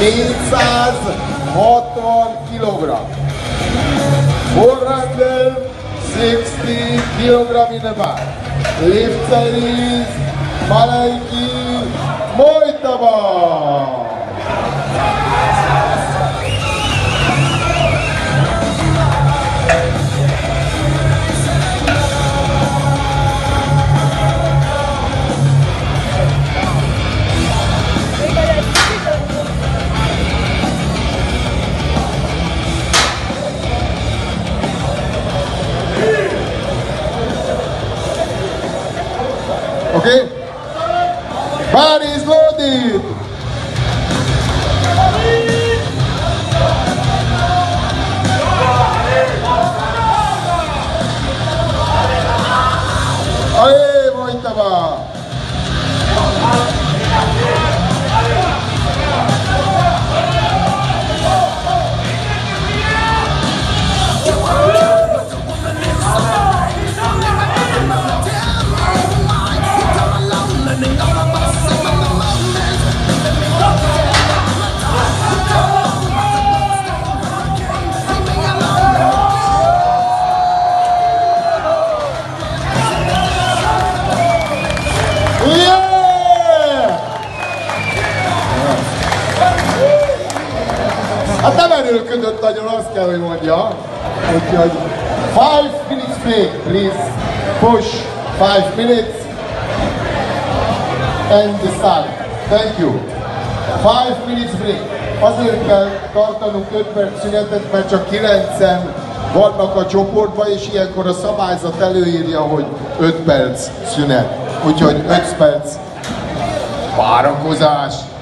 460 kg. 460 kg in the back. Lifter is Malaiki Moitava. Okay? Bar is loaded! Aê, Moitava! Hát nem erőlködött nagyon, azt kell, hogy mondja. Úgyhogy 5 minutes break, please. Push 5 minutes. And the start. Thank you. 5 minutes break. Azért kell tartanunk 5 perc szünetet, mert csak 9-en vannak a csoportban, és ilyenkor a szabályzat előírja, hogy 5 perc szünet. Úgyhogy 5 perc várakozás.